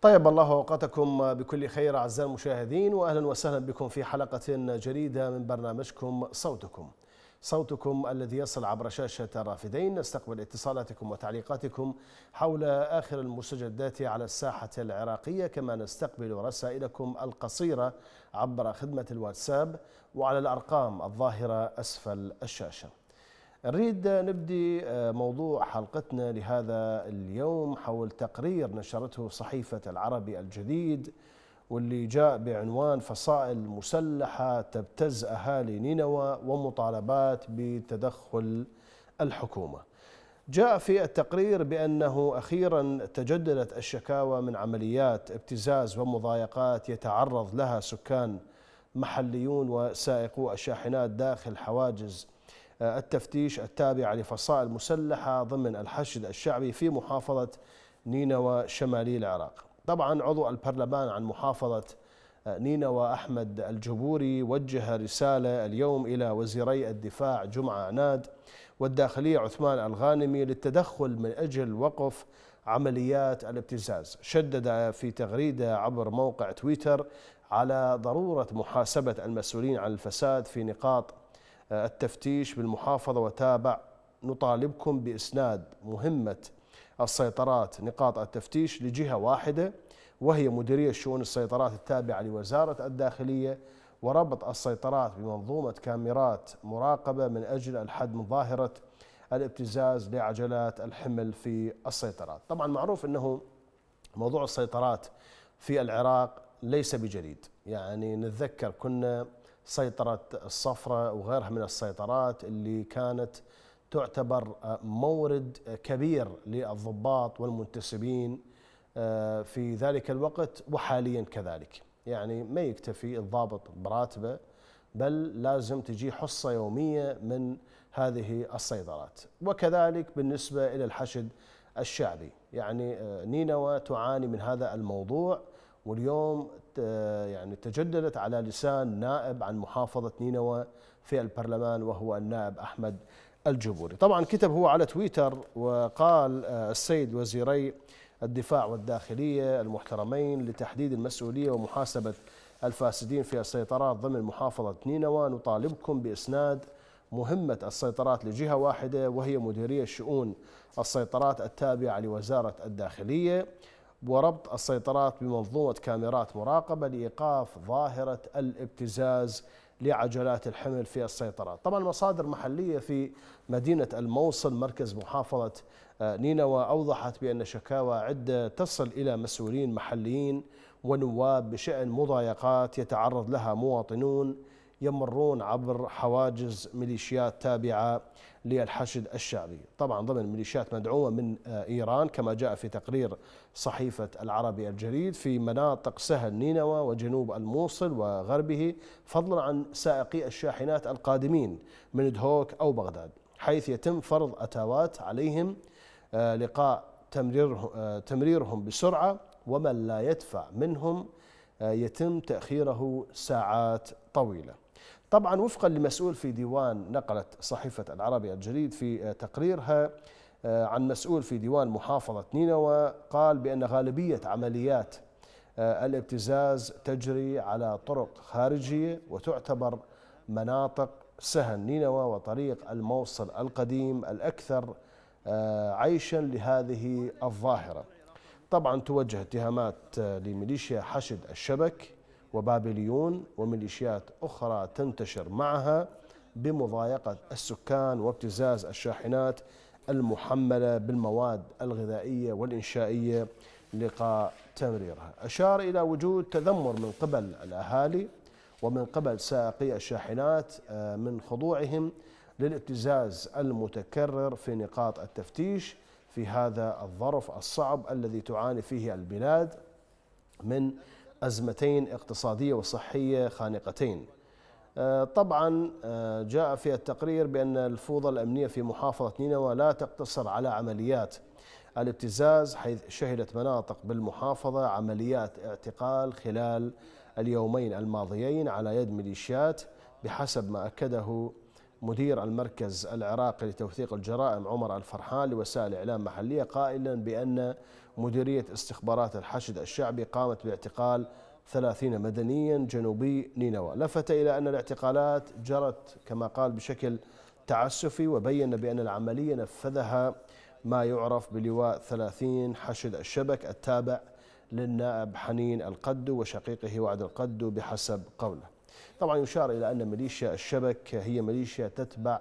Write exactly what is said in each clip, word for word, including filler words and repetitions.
طيب الله أوقاتكم بكل خير أعزائي المشاهدين، وأهلا وسهلا بكم في حلقة جديدة من برنامجكم صوتكم صوتكم الذي يصل عبر شاشة الرافدين. نستقبل اتصالاتكم وتعليقاتكم حول آخر المستجدات على الساحة العراقية، كما نستقبل رسائلكم القصيرة عبر خدمة الواتساب وعلى الأرقام الظاهرة أسفل الشاشة. نريد نبدي موضوع حلقتنا لهذا اليوم حول تقرير نشرته صحيفة العربي الجديد، واللي جاء بعنوان فصائل مسلحة تبتز أهالي نينوى ومطالبات بتدخل الحكومة. جاء في التقرير بأنه أخيرا تجددت الشكاوى من عمليات ابتزاز ومضايقات يتعرض لها سكان محليون وسائقو الشاحنات داخل حواجز التفتيش التابعة لفصائل مسلحة ضمن الحشد الشعبي في محافظة نينوى شمالي العراق. طبعا عضو البرلمان عن محافظة نينوى أحمد الجبوري وجه رسالة اليوم إلى وزيري الدفاع جمعة عناد والداخلية عثمان الغانمي للتدخل من أجل وقف عمليات الابتزاز. شدد في تغريدة عبر موقع تويتر على ضرورة محاسبة المسؤولين عن الفساد في نقاط التفتيش بالمحافظة، وتابع: نطالبكم بإسناد مهمة السيطرات نقاط التفتيش لجهة واحدة وهي مديرية شؤون السيطرات التابعة لوزارة الداخلية، وربط السيطرات بمنظومة كاميرات مراقبة من أجل الحد من ظاهرة الابتزاز لعجلات الحمل في السيطرات. طبعا معروف أنه موضوع السيطرات في العراق ليس بجديد، يعني نتذكر كنا سيطرة الصفرة وغيرها من السيطرات اللي كانت تعتبر مورد كبير للضباط والمنتسبين في ذلك الوقت وحاليا كذلك. يعني ما يكتفي الضابط براتبه، بل لازم تجي حصة يومية من هذه السيطرات. وكذلك بالنسبة إلى الحشد الشعبي، يعني نينوى تعاني من هذا الموضوع، واليوم يعني تجددت على لسان نائب عن محافظة نينوى في البرلمان وهو النائب أحمد الجبوري. طبعا كتب هو على تويتر وقال: السيد وزيري الدفاع والداخلية المحترمين، لتحديد المسؤولية ومحاسبة الفاسدين في السيطرات ضمن محافظة نينوى، نطالبكم بإسناد مهمة السيطرات لجهة واحدة وهي مديرية شؤون السيطرات التابعة لوزارة الداخلية، وربط السيطرات بمنظومة كاميرات مراقبة لإيقاف ظاهرة الابتزاز لعجلات الحمل في السيطرات. طبعا مصادر محلية في مدينة الموصل مركز محافظة نينوى أوضحت بأن شكاوى عدة تصل إلى مسؤولين محليين ونواب بشأن مضايقات يتعرض لها مواطنون يمرون عبر حواجز ميليشيات تابعة للحشد الشعبي، طبعا ضمن ميليشيات مدعومة من إيران كما جاء في تقرير صحيفة العربي الجديد في مناطق سهل نينوى وجنوب الموصل وغربه، فضلا عن سائقي الشاحنات القادمين من دهوك أو بغداد، حيث يتم فرض أتاوات عليهم لقاء تمريرهم بسرعة، ومن لا يدفع منهم يتم تأخيره ساعات طويلة. طبعا وفقا لمسؤول في ديوان، نقلت صحيفة العربي الجديد في تقريرها عن مسؤول في ديوان محافظة نينوى، قال بأن غالبية عمليات الابتزاز تجري على طرق خارجية، وتعتبر مناطق سهل نينوى وطريق الموصل القديم الأكثر عيشا لهذه الظاهرة. طبعا توجه اتهامات لميليشيا حشد الشبك وبابليون وميليشيات أخرى تنتشر معها بمضايقة السكان وابتزاز الشاحنات المحملة بالمواد الغذائية والإنشائية لقاء تمريرها. أشار إلى وجود تذمر من قبل الأهالي ومن قبل سائقي الشاحنات من خضوعهم للابتزاز المتكرر في نقاط التفتيش في هذا الظرف الصعب الذي تعاني فيه البلاد من أزمتين اقتصادية وصحية خانقتين. طبعا جاء في التقرير بأن الفوضى الأمنية في محافظة نينوى لا تقتصر على عمليات الابتزاز، حيث شهدت مناطق بالمحافظة عمليات اعتقال خلال اليومين الماضيين على يد ميليشيات، بحسب ما أكده مدير المركز العراقي لتوثيق الجرائم عمر الفرحان لوسائل إعلام محلية، قائلا بأن مديرية استخبارات الحشد الشعبي قامت باعتقال ثلاثين مدنيا جنوبي نينوى. لفت إلى أن الاعتقالات جرت كما قال بشكل تعسفي، وبين بأن العملية نفذها ما يعرف بلواء ثلاثين حشد الشبك التابع للنائب حنين القدو وشقيقه وعد القدو بحسب قوله. طبعا يشار إلى أن ميليشيا الشبك هي ميليشيا تتبع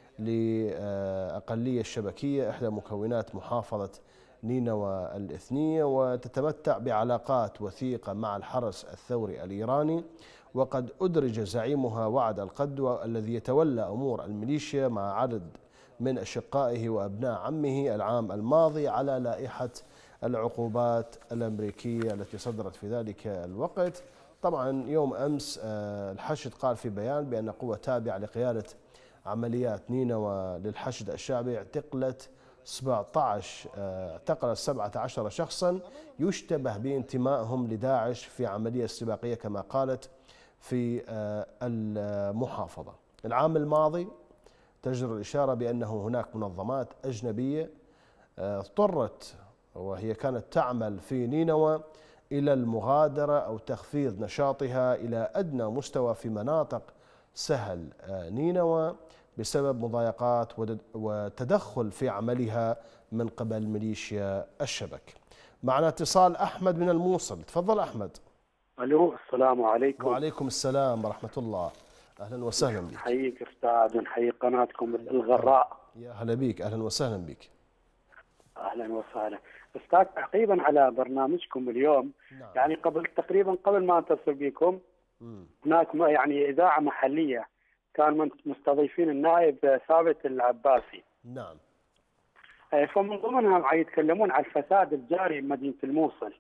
لأقلية الشبكية إحدى مكونات محافظة نينوى الإثنية، وتتمتع بعلاقات وثيقة مع الحرس الثوري الإيراني، وقد أدرج زعيمها وعد القدو الذي يتولى أمور الميليشيا مع عدد من أشقائه وأبناء عمه العام الماضي على لائحة العقوبات الأمريكية التي صدرت في ذلك الوقت. طبعا يوم أمس الحشد قال في بيان بأن قوة تابعة لقيادة عمليات نينوى للحشد الشعبي اعتقلت سبعة عشر اعتقلت سبعة عشر شخصا يشتبه بانتمائهم لداعش في عملية استباقية كما قالت في المحافظة. العام الماضي تجدر الإشارة بأنه هناك منظمات أجنبية اضطرت وهي كانت تعمل في نينوى إلى المغادرة أو تخفيض نشاطها إلى أدنى مستوى في مناطق سهل نينوى بسبب مضايقات وتدخل في عملها من قبل ميليشيا الشبك. معنا اتصال أحمد من الموصل، تفضل أحمد. ألو، السلام عليكم. وعليكم السلام ورحمة الله، أهلا وسهلا بك. نحييك أستاذ ونحيي قناتكم الغراء. يا هلا بك، أهلا وسهلا بك. أهلا وسهلا أستاذ، تعقيبا على برنامجكم اليوم. نعم. يعني قبل تقريبا قبل ما أتصل بكم م. هناك يعني إذاعة محلية كان مستضيفين النائب ثابت العباسي. نعم. فمن ضمنهم يتكلمون عن الفساد الجاري بمدينة الموصل.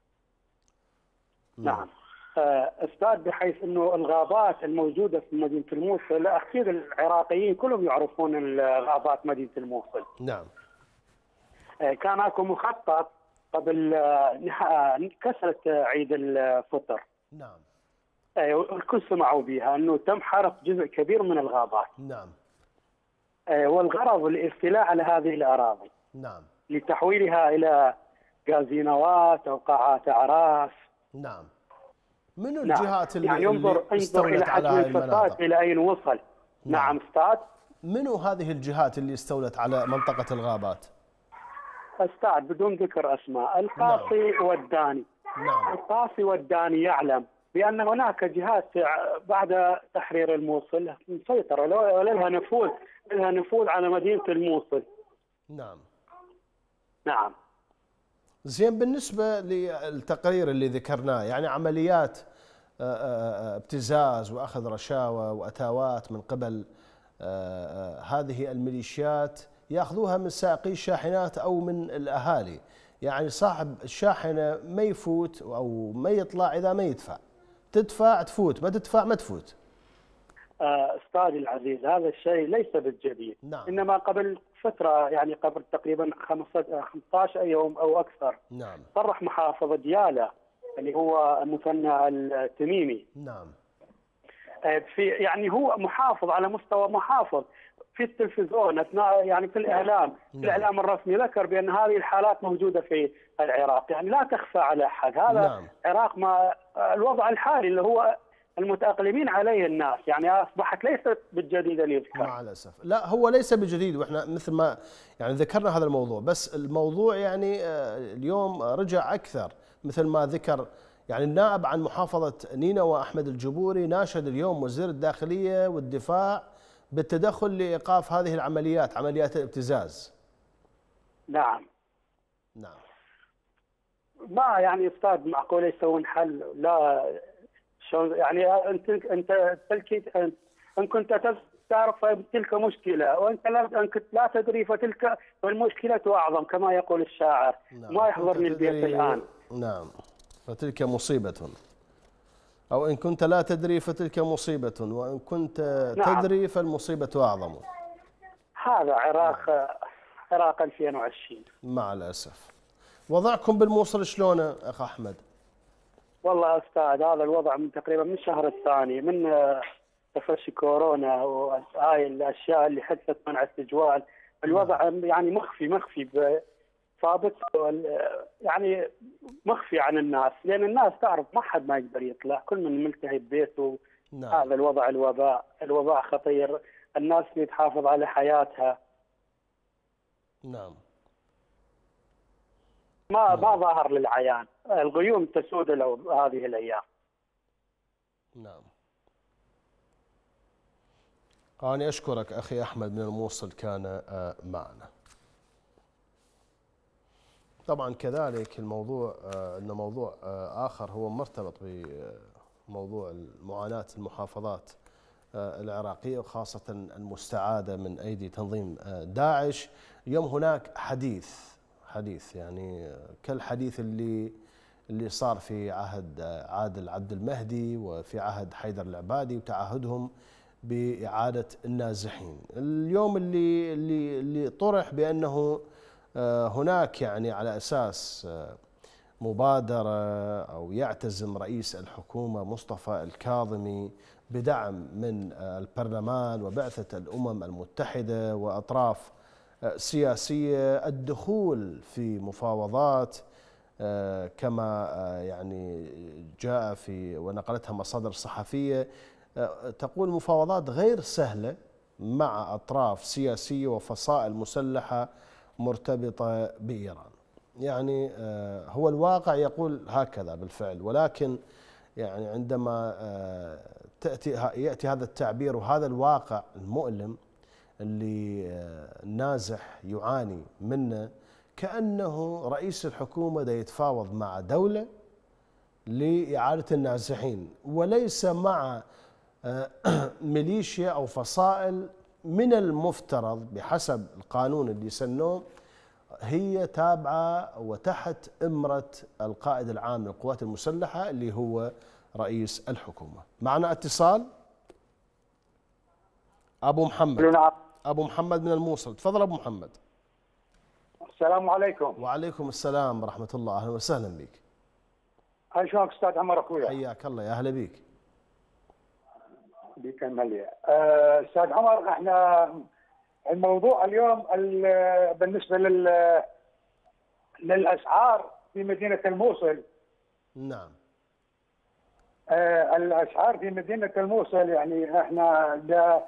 م. نعم أستاذ، بحيث أنه الغابات الموجودة في مدينة الموصل، أكيد العراقيين كلهم يعرفون الغابات مدينة الموصل. نعم. كان اكو مخطط قبل كسرة عيد الفطر. نعم. الكل سمعوا بها انه تم حرق جزء كبير من الغابات. نعم. والغرض الاستيلاء على هذه الاراضي. نعم. لتحويلها الى كازينوات او قاعات اعراس. نعم. منو الجهات اللي يعني ينظر ينظر الى حجم الفساد الى اين وصل. نعم, نعم استاذ. منو هذه الجهات اللي استولت على منطقة الغابات؟ أستاذ بدون ذكر أسماء، القاصي نعم. والداني. نعم. القاصي والداني يعلم بأن هناك جهات بعد تحرير الموصل مسيطرة ولها نفوذ لها نفوذ على مدينة الموصل. نعم. نعم. زين، بالنسبة للتقرير اللي ذكرناه، يعني عمليات ابتزاز وأخذ رشاوى وأتاوات من قبل هذه الميليشيات ياخذوها من سائقي الشاحنات او من الاهالي، يعني صاحب الشاحنه ما يفوت او ما يطلع اذا ما يدفع، تدفع تفوت، ما تدفع ما تفوت. استاذي العزيز، هذا الشيء ليس بالجديد. نعم. انما قبل فتره، يعني قبل تقريبا خمسة عشر يوم او اكثر. نعم. صرح محافظ ديالى اللي هو المثنى التميمي. نعم. في يعني هو محافظ على مستوى محافظ في التلفزيون اثناء يعني في الاعلام، نعم. في الاعلام الرسمي ذكر بان هذه الحالات موجوده في العراق، يعني لا تخفى على احد. هذا نعم. العراق ما الوضع الحالي اللي هو المتاقلمين عليه الناس، يعني اصبحت ليست بالجديد اللي يذكر. مع الاسف، لا هو ليس بجديد، واحنا مثل ما يعني ذكرنا هذا الموضوع، بس الموضوع يعني اليوم رجع اكثر مثل ما ذكر يعني النائب عن محافظه نينوى احمد الجبوري، ناشد اليوم وزير الداخليه والدفاع بالتدخل لإيقاف هذه العمليات، عمليات الابتزاز. نعم. نعم. ما يعني استاذ معقول يسوون حل؟ لا شلون يعني انت انت تلك ان كنت تعرف تلك مشكله، وانت لا ان كنت لا تدري فتلك المشكله اعظم كما يقول الشاعر. نعم. ما يحضرني البيت الان. نعم. فتلك مصيبه، أو إن كنت لا تدري فتلك مصيبة، وإن كنت نعم. تدري فالمصيبة أعظم. هذا عراق نعم. عراق ألفين وعشرين. مع الأسف. وضعكم بالموصل شلونه أخ أحمد؟ والله أستاذ، هذا الوضع من تقريبا من الشهر الثاني من تفشي كورونا وهاي الاشياء اللي حدثت منع التجوال، الوضع يعني مخفي مخفي ثابت، يعني مخفي عن الناس، لان الناس تعرف ما حد ما يقدر يطلع، كل من ملتهي ببيته. نعم. هذا الوضع، الوباء الوباء خطير، الناس اللي تحافظ على حياتها. نعم. ما ما ظهر للعيان، الغيوم تسود هذه الايام. نعم. أنا أشكرك أخي أحمد من الموصل، كان معنا. طبعا كذلك الموضوع أن موضوع آخر هو مرتبط بموضوع معاناة المحافظات العراقية، وخاصة المستعادة من أيدي تنظيم داعش. اليوم هناك حديث حديث يعني كالحديث اللي اللي صار في عهد عادل عبد المهدي وفي عهد حيدر العبادي وتعهدهم بإعادة النازحين. اليوم اللي اللي اللي طرح بأنه هناك يعني على أساس مبادرة أو يعتزم رئيس الحكومة مصطفى الكاظمي بدعم من البرلمان وبعثة الأمم المتحدة وأطراف سياسية الدخول في مفاوضات كما يعني جاء في ونقلتها مصادر صحفية، تقول مفاوضات غير سهلة مع أطراف سياسية وفصائل مسلحة مرتبطة بإيران. يعني هو الواقع يقول هكذا بالفعل، ولكن يعني عندما تأتي يأتي هذا التعبير وهذا الواقع المؤلم اللي النازح يعاني منه، كأنه رئيس الحكومة دا يتفاوض مع دولة لإعادة النازحين وليس مع ميليشيا أو فصائل من المفترض بحسب القانون اللي سنوه هي تابعة وتحت إمرة القائد العام للقوات المسلحة اللي هو رئيس الحكومة. معنا اتصال أبو محمد. أبو محمد من الموصل، تفضل أبو محمد. السلام عليكم. وعليكم السلام ورحمة الله، أهلا وسهلا بك. هاي شلونك أستاذ عمر أخويا؟ حياك الله، يا أهلا بك. بك المليء. أستاذ عمر، احنا الموضوع اليوم بالنسبة لل للأسعار في مدينة الموصل. نعم. الأسعار في مدينة الموصل يعني احنا دا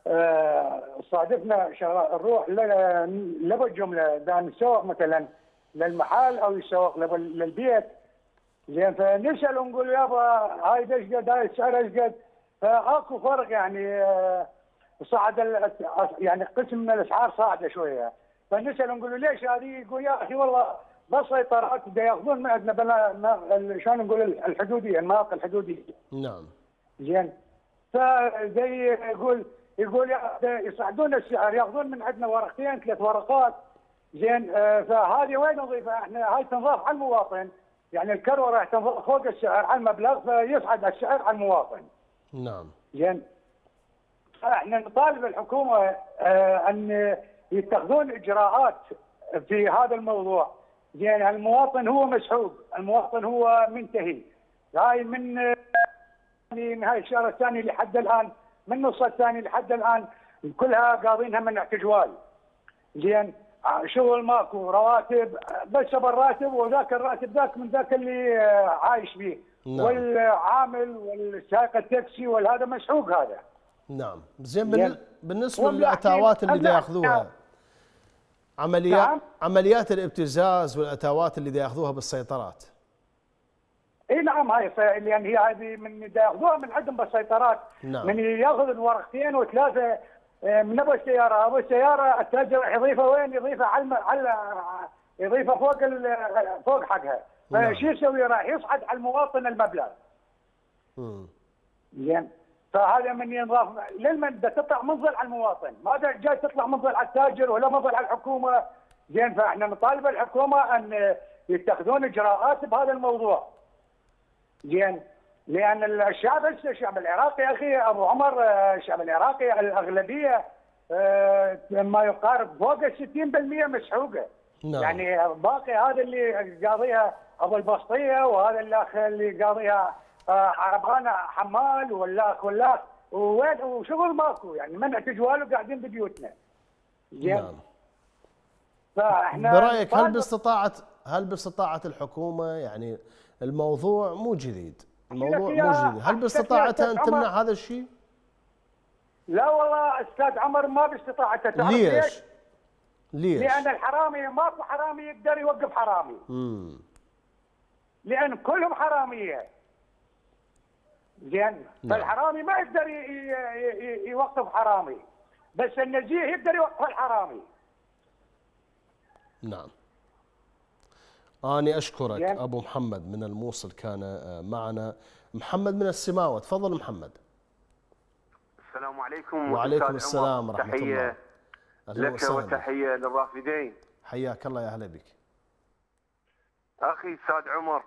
صادفنا نروح لبى الجملة دا نسوق مثلا للمحل او يسوق للبيت، زين فنسال ونقول يابا هاي ايش قد، هاي السعر ايش قد، فاكو فرق يعني صعد يعني قسم من الاسعار صاعده شويه، فنسال ونقول له ليش هذه؟ يقول يا اخي والله بس سيطرات دا ياخذون من عندنا بلا شلون نقول الحدوديه، المناطق الحدوديه. نعم. زين فزي يقول يقول يصعدون السعر، ياخذون من عندنا ورقتين ثلاث ورقات. زين آه فهذه وين نضيفها احنا؟ هاي تنضاف على المواطن، يعني الكروه راح تنضاف فوق السعر على المبلغ فيصعد السعر على المواطن. نعم. زين فاحنا نطالب الحكومه آه ان يتخذون اجراءات في هذا الموضوع. زين المواطن هو مسحوق، المواطن هو منتهي. هاي من من هاي الشهر الثاني لحد الان، من نص الثاني لحد الان كلها قاضينها منع تجوال. زين شغل ماكو، رواتب بس الراتب وذاك الراتب ذاك من ذاك اللي عايش فيه. نعم. والعامل والسائق التاكسي والهذا مسحوق هذا. نعم. زين بالنسبه للاتاوات اللي دا ياخذوها، عمليات نعم. عمليات الابتزاز والاتاوات اللي دا ياخذوها بالسيطرات. اي نعم، هاي لان هي هذه من ياخذوها من عندهم بالسيطرات. نعم. من ياخذ ورقتين وثلاثه من ابو السياره، ابو السياره التاجر راح يضيفها وين؟ يضيفها على على يضيفها فوق فوق حقها. نعم. فشو يسوي؟ راح يصعد على المواطن المبلغ. امم زين فهذا من ينضاف للمن بدها تطلع منظل على المواطن، ما جاي تطلع منظل على التاجر ولا منظل على الحكومه. زين فاحنا نطالب الحكومه ان يتخذون اجراءات بهذا الموضوع. زين لان الشعب الشعب العراقي يا اخي ابو عمر، الشعب العراقي الاغلبيه ما يقارب فوق ال ستين بالمئة مسحوقه. نعم. يعني باقي هذا اللي قاضيها ابو البسطيه، وهذا الاخ اللي قاضيها عربانه حمال، والاخ والاخ ووين وشغل ماكو، يعني منع تجوال وقاعدين ببيوتنا. نعم. فاحنا برايك هل باستطاعه هل باستطاعه الحكومه، يعني الموضوع مو جديد، الموضوع مو جديد، هل باستطاعتها ان تمنع هذا الشيء؟ لا والله استاذ عمر ما باستطاعته. تعرف ليش؟ ليش؟ لان الحرامي ماكو حرامي يقدر يوقف حرامي. امم لان كلهم حراميه. زين. نعم. فالحرامي ما يقدر يوقف حرامي، بس النزيه يقدر يوقف الحرامي. نعم. أنا أشكرك يعني أبو محمد من الموصل كان معنا. محمد من السماوة، تفضل محمد. السلام عليكم. وعليكم السلام ورحمة الله. أهلا لك وتحية للرافدين. حياك الله، يا أهلا بك. أخي أستاذ عمر،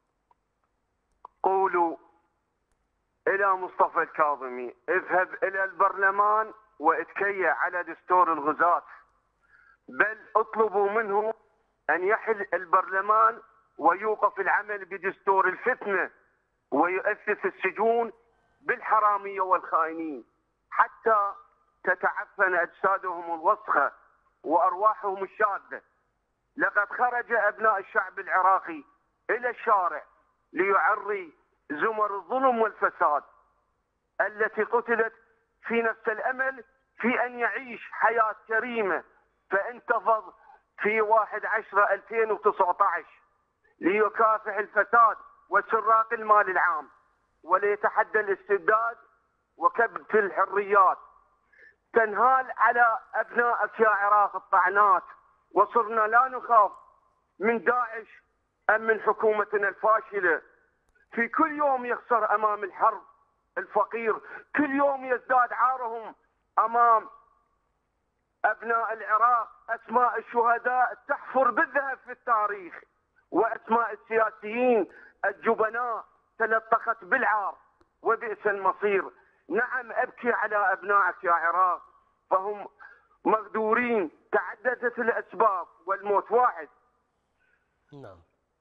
قولوا إلى مصطفى الكاظمي اذهب إلى البرلمان واتكيا على دستور الغزاة، بل اطلبوا منه أن يحل البرلمان ويوقف العمل بدستور الفتنة ويؤسس السجون بالحرامية والخائنين حتى تتعفن أجسادهم الوسخة وأرواحهم الشاذة. لقد خرج أبناء الشعب العراقي إلى الشارع ليعري زمر الظلم والفساد التي قتلت في نفس الأمل في أن يعيش حياة كريمة، فانتفض في واحد عشرة ألفين وتسعة عشر ليكافح الفساد وسراق المال العام وليتحدى الاستبداد وكبت الحريات. تنهال على أبنائك يا عراق الطعنات، وصرنا لا نخاف من داعش أم من حكومتنا الفاشلة. في كل يوم يخسر أمام الحرب الفقير، كل يوم يزداد عارهم أمام أبناء العراق. أسماء الشهداء تحفر بالذهب في التاريخ، وأسماء السياسيين الجبناء تلطخت بالعار وبئس المصير. نعم أبكي على أبنائك يا عراق، فهم مغدورين، تعددت الأسباب والموت واحد. نعم.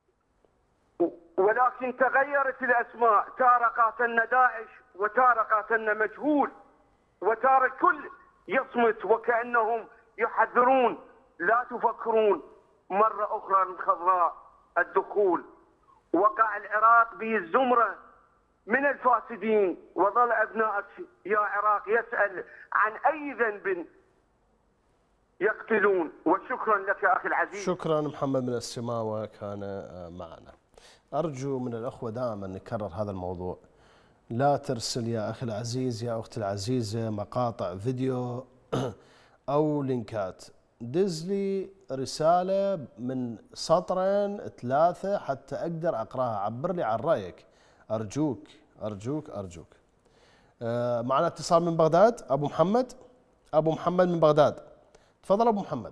ولكن تغيرت الأسماء، تارة قاتلنا داعش وتارة قاتلنا مجهول، وتارة الكل يصمت وكأنهم يحذرون لا تفكرون مرة أخرى الخضراء الدخول. وقع العراق به الزمرة من الفاسدين، وظل أبنائك يا عراق يسأل عن أي ذنب يقتلون. وشكرا لك يا أخي العزيز. شكرا محمد من السماوة كان معنا. أرجو من الأخوة دائما نكرر هذا الموضوع، لا ترسل يا أخي العزيز يا أختي العزيزة مقاطع فيديو أو لينكات، دز لي رسالة من سطرين ثلاثة حتى أقدر أقرأها، عبر لي عن رأيك، أرجوك أرجوك أرجوك. آه معنا اتصال من بغداد. أبو محمد، أبو محمد من بغداد، تفضل أبو محمد.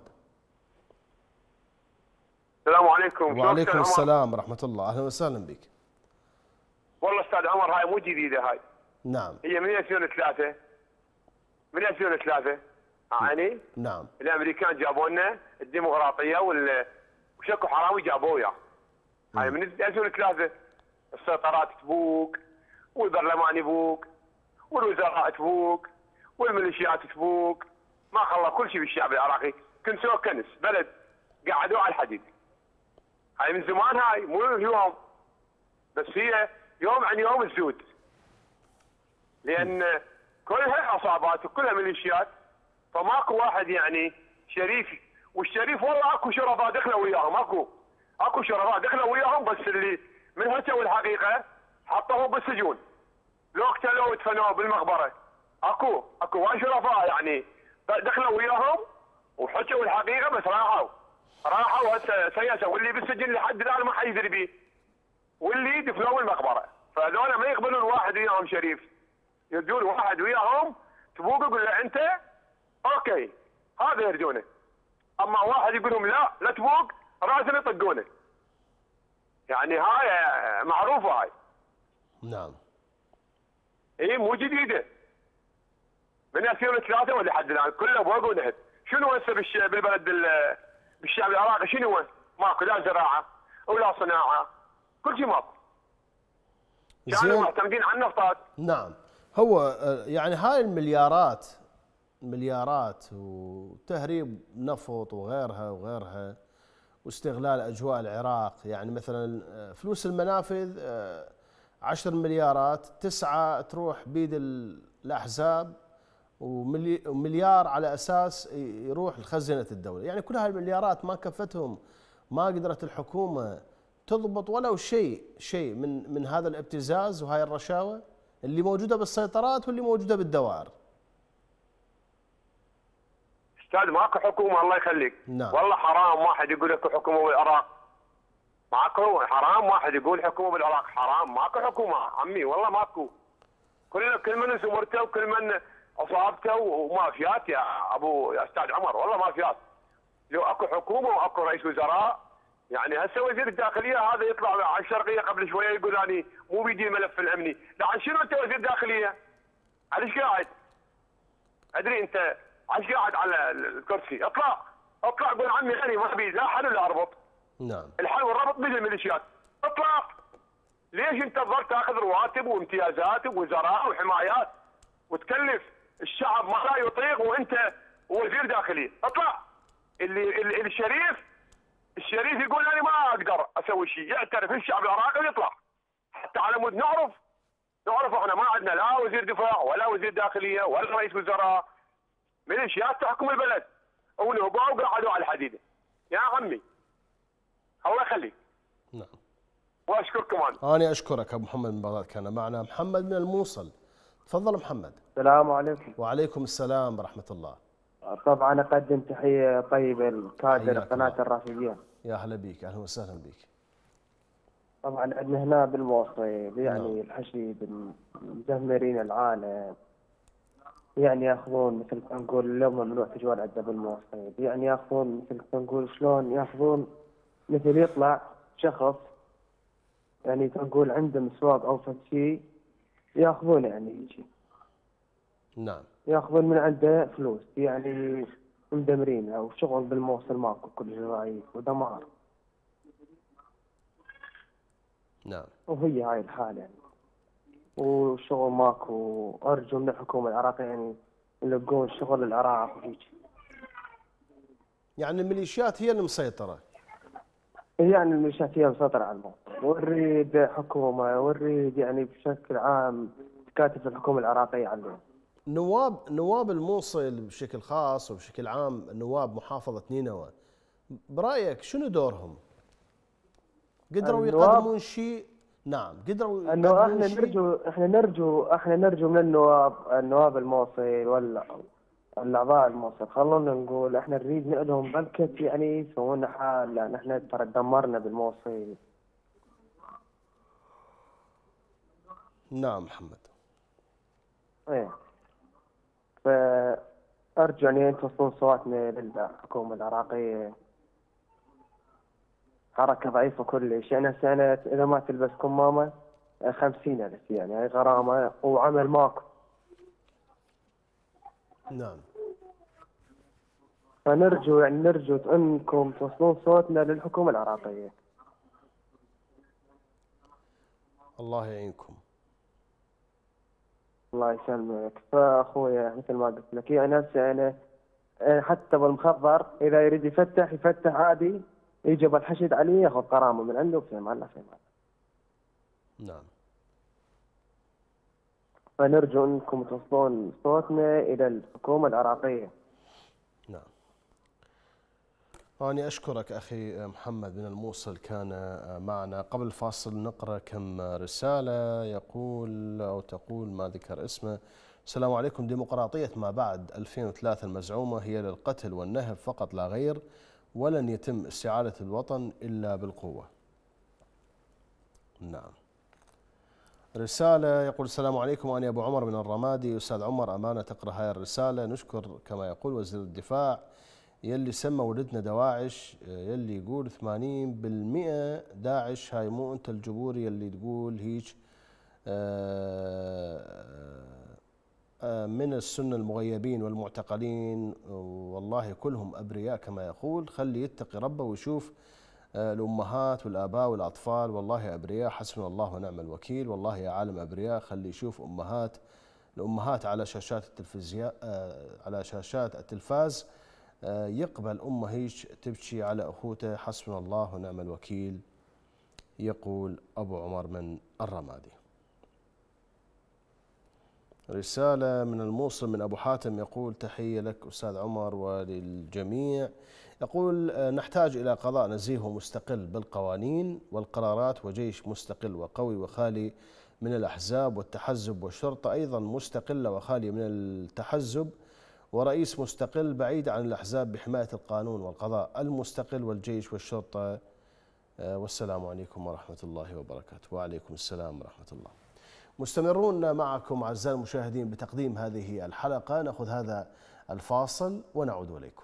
السلام عليكم. وعليكم السلام ورحمة الله، أهلا وسهلا بك. والله أستاذ عمر هاي مو جديدة هاي. نعم. هي من ألفين وثلاثة من ألفين وثلاثة يعني. نعم. الأمريكان جابوا لنا الديمقراطية وال وشكو حرامي جابوه وياه. هاي من ألفين وثلاثة. السيطرات تبوق والبرلمان يبوق والوزراء تبوق والميليشيات تبوق، ما خلى كل شيء بالشعب العراقي. كنسوه كنس بلد قعدوه على الحديد. هاي من زمان، هاي مو اليوم بس، هي يوم عن يوم تزود، لان كلها عصابات وكلها ميليشيات، فماكو واحد يعني شريف. والشريف والله اكو شرفاء دخلوا وياهم، اكو اكو شرفاء دخلوا وياهم، بس اللي من هسه الحقيقه حطوهم بالسجون، لو اقتلوه ودفنوه بالمقبره. اكو اكو وايد شرفاء يعني دخلوا وياهم وحكوا الحقيقه، بس راحوا راحوا هسه سياسه، واللي بالسجن لحد الان ما حد يدري به، واللي دفنوه بالمقبره. فهذول ما يقبلون واحد وياهم شريف، يردون واحد وياهم تبوق يقول له انت اوكي، هذا يردونه. اما واحد يقول لهم لا لا تبوق، راسنا يطقونه. يعني هاي معروفه هاي. نعم. اي مو جديده، من ألفين وثلاثة ولحد الان كله بوق ونهد. شنو هسه بالبلد بالشعب العراقي؟ شنو هو؟ ماكو لا زراعه ولا صناعه، كل شيء ماكو. كانوا معتمدين على النفطات. نعم. هو يعني هاي المليارات مليارات وتهريب نفط وغيرها وغيرها واستغلال أجواء العراق، يعني مثلا فلوس المنافذ عشر مليارات، تسعة تروح بيد الأحزاب ومليار على أساس يروح لخزينة الدولة. يعني كل هاي المليارات ما كفتهم، ما قدرت الحكومة تضبط ولو شيء شيء من من هذا الابتزاز وهاي الرشاوى اللي موجودة بالسيطرات واللي موجودة بالدوائر. استاذ ماكو حكومه الله يخليك. نعم. والله حرام واحد يقول لك حكومه بالعراق. ماكو، حرام واحد يقول حكومه بالعراق، حرام ماكو حكومه عمي، والله ماكو. كل كل من سمرته وكل من اصابته ومافيات يا ابو يا استاذ عمر، والله مافيات. لو اكو حكومه واكو رئيس وزراء، يعني هسه وزير الداخليه هذا يطلع على الشرقيه قبل شويه يقول اني مو بيدي الملف الامني، لعن شنو انت وزير داخليه؟ على ايش قاعد؟ ادري انت عايش قاعد على الكرسي، اطلع اطلع قول عمي انا ما ابي لا حل ولا اربط. نعم. الحل والربط بين الميليشيات، اطلع. ليش انت تظل تاخذ رواتب وامتيازات ووزراء وحمايات وتكلف الشعب ما لا يطيق وانت وزير داخليه؟ اطلع. اللي, اللي الشريف الشريف يقول انا ما اقدر اسوي شيء، يعترف الشعب العراقي ويطلع. حتى على مود نعرف نعرف احنا ما عندنا لا وزير دفاع ولا وزير داخليه ولا رئيس وزراء، ميليشيات تحكم البلد ونهبوا وقعدوا على الحديده. يا عمي الله يخليك. نعم. واشكركم انا. انا اشكرك ابو محمد من بغداد. كان معنا محمد من الموصل. تفضل محمد. السلام عليكم. وعليكم السلام ورحمه الله. طبعا اقدم تحيه طيبه لكادر قناه الرافدين. يا هلا بيك، اهلا وسهلا بك. طبعا عندنا هنا بالموصل يعني نعم. الحشيد مدمرين العالم، يعني ياخذون مثل ما نقول اليوم ممنوع تجوال عندنا بالموصل، يعني ياخذون مثل ما نقول شلون ياخذون مثل يطلع شخص يعني نقول عنده مسواق او شيء ياخذون يعني هيك. نعم. ياخذون من عنده فلوس، يعني مدمرينها وشغل بالموصل ماكو، كل جرايد ودمار. نعم. وهي هاي الحالة يعني. وشغل ماكو، ارجو من الحكومة العراقية يعني يلقون شغل العراق وهيك. يعني الميليشيات هي اللي مسيطرة. يعني الميليشيات هي مسيطرة على الموصل، ونريد حكومة ونريد يعني بشكل عام تكاتف الحكومة العراقية عليهم. نواب نواب الموصل بشكل خاص وبشكل عام نواب محافظة نينوى، برأيك شنو دورهم؟ قدروا يقدمون شيء؟ نعم، قدروا انه احنا نرجو احنا نرجو احنا نرجو من النواب النواب الموصل ولا الاعضاء الموصل، خلونا نقول احنا نريد نقلهم بلكت يعني يسوون لنا حال، لان احنا ترى دمرنا بالموصل. نعم محمد. ايه فارجو يعني ان توصلون صوتنا للحكومه العراقيه. حركه ضعيفه كلش، يعني هسه انا اذا ما تلبس كمامه خمسين ألف يعني هاي غرامه وعمل ماكو. نعم. فنرجو يعني نرجو انكم توصلون صوتنا للحكومه العراقيه. الله يعينكم. الله يسلمك. فاخويا مثل ما قلت لك يعني هسه انا حتى بالمخبر اذا يريد يفتح يفتح عادي، يجي بالحشد عليه ياخذ غرامه من عنده وفي مالنا في مالنا. نعم. فنرجو انكم توصلون صوتنا الى الحكومه العراقيه. نعم. أنا أشكرك أخي محمد من الموصل، كان معنا. قبل الفاصل نقرأ كم رسالة. يقول أو تقول ما ذكر اسمه: السلام عليكم، ديمقراطية ما بعد ألفين وثلاثة المزعومة هي للقتل والنهب فقط لا غير، ولن يتم استعادة الوطن إلا بالقوة. نعم. رسالة يقول: السلام عليكم، أنا أبو عمر من الرمادي. أستاذ عمر، أمانة تقرأ هاي الرسالة. نشكر كما يقول وزير الدفاع يلي سمى ولدنا دواعش، يلي يقول ثمانين بالمئة داعش. هاي مو أنت الجبوري يلي تقول هيك. من السنة المغيبين والمعتقلين والله كلهم أبرياء كما يقول. خلي يتقي ربه ويشوف الأمهات والآباء والأطفال، والله أبرياء، حسبنا الله ونعم الوكيل. والله يا عالم أبرياء، خلي يشوف أمهات الأمهات على شاشات التلفزيون على شاشات التلفاز، يقبل أمه هيج تبكي على أخوته، حسبنا الله ونعم الوكيل، يقول أبو عمر من الرمادي. رسالة من الموصل من أبو حاتم يقول تحية لك أستاذ عمر وللجميع. يقول نحتاج إلى قضاء نزيه ومستقل بالقوانين والقرارات، وجيش مستقل وقوي وخالي من الأحزاب والتحزب، والشرطة أيضا مستقلة وخالية من التحزب، ورئيس مستقل بعيد عن الأحزاب بحماية القانون والقضاء المستقل والجيش والشرطة. والسلام عليكم ورحمة الله وبركاته. وعليكم السلام ورحمة الله. مستمرون معكم أعزائي المشاهدين بتقديم هذه الحلقة. نأخذ هذا الفاصل ونعود إليكم.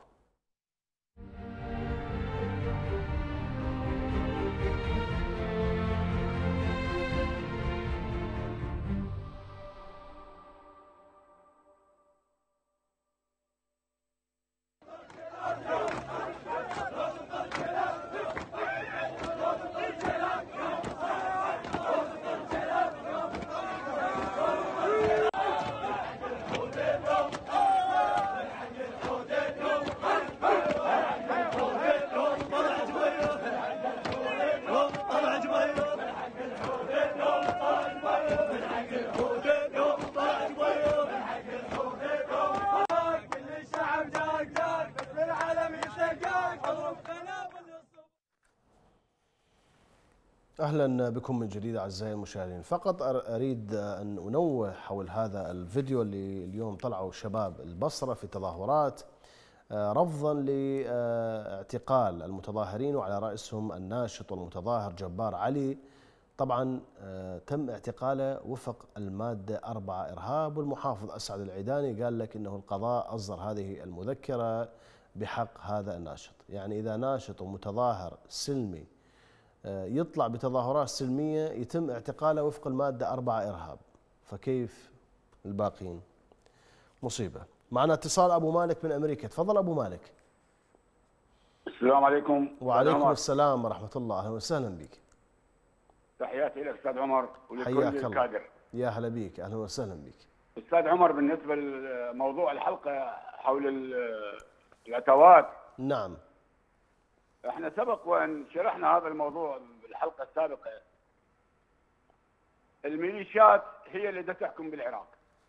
أهلا بكم من جديد أعزائي المشاهدين. فقط أريد أن أنوه حول هذا الفيديو اللي اليوم طلعوا شباب البصرة في تظاهرات رفضا لاعتقال المتظاهرين، وعلى رأسهم الناشط والمتظاهر جبار علي. طبعا تم اعتقاله وفق المادة أربعة إرهاب، والمحافظ أسعد العيداني قال لك إنه القضاء أصدر هذه المذكرة بحق هذا الناشط. يعني إذا ناشط ومتظاهر سلمي يطلع بتظاهرات سلمية يتم اعتقاله وفق المادة أربعة إرهاب، فكيف الباقين؟ مصيبة. معنا اتصال أبو مالك من أمريكا. تفضل أبو مالك. السلام عليكم. وعليكم السلام ورحمة الله. أهلا وسهلا بك. تحياتي لك أستاذ عمر ولكل حياك الكادر. يا هلا بك، أهلا وسهلا بك. أستاذ عمر، بالنسبة لموضوع الحلقة حول الأتوات، نعم، احنا سبق وان شرحنا هذا الموضوع بالحلقه السابقه. الميليشيات هي اللي تحكم بالعراق،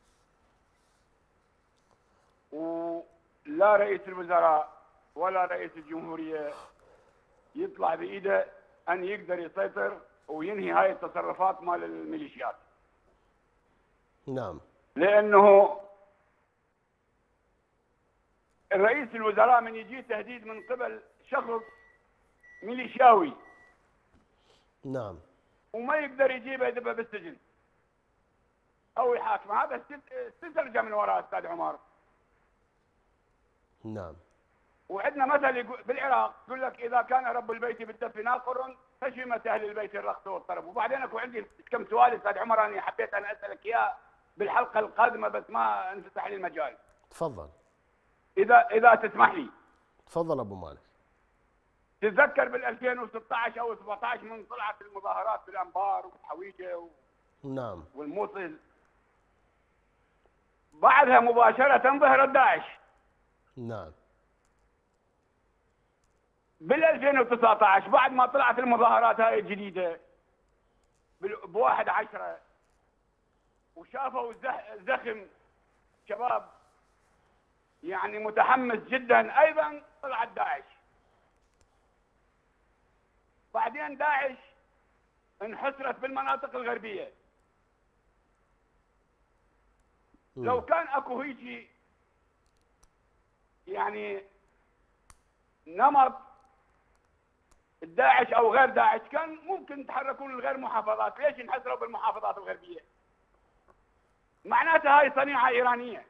ولا رئيس الوزراء ولا رئيس الجمهوريه يطلع بايده ان يقدر يسيطر وينهي هاي التصرفات مال الميليشيات. نعم، لانه الرئيس الوزراء من يجي تهديد من قبل شخص ميليشياوي، نعم، وما يقدر يجيبه يدبه بالسجن او يحاكمه، هذا استنتج من وراء استاذ عمر. نعم. وعندنا مثل بالعراق يقول لك اذا كان رب البيت بالدف ناقر فشمة اهل البيت الرقص والطرب. وبعدين اكو عندي كم سؤال استاذ عمر انا حبيت ان اسالك اياه بالحلقه القادمه بس ما انفتح لي المجال. تفضل. اذا اذا تسمح لي. تفضل ابو مالك. تتذكر بال ألفين وستة عشر او سبعة عشر من طلعت المظاهرات في الانبار والحويجه و... نعم، والموصل، بعدها مباشره ظهرت داعش. نعم. بال ألفين وتسعة عشر بعد ما طلعت المظاهرات هاي الجديده بواحد عشرة وشافوا زخم شباب يعني متحمس جدا، ايضا طلعت داعش. بعدين داعش انحسرت بالمناطق الغربيه. لو كان اكو هيجي يعني نمط الداعش او غير داعش كان ممكن يتحركون لغير محافظات، ليش انحسروا بالمحافظات الغربيه؟ معناتها هاي صنيعه ايرانيه.